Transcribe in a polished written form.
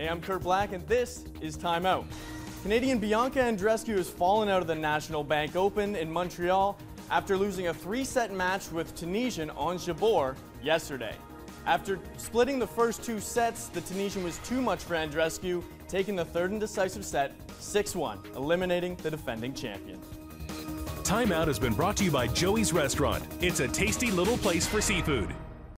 Hey, I'm Kurt Black, and this is Time Out. Canadian Bianca Andreescu has fallen out of the National Bank Open in Montreal after losing a 3-set match with Tunisian Ons Jabeur yesterday. After splitting the first 2 sets, the Tunisian was too much for Andreescu, taking the third and decisive set 6-1, eliminating the defending champion. Time Out has been brought to you by Joey's Restaurant. It's a tasty little place for seafood.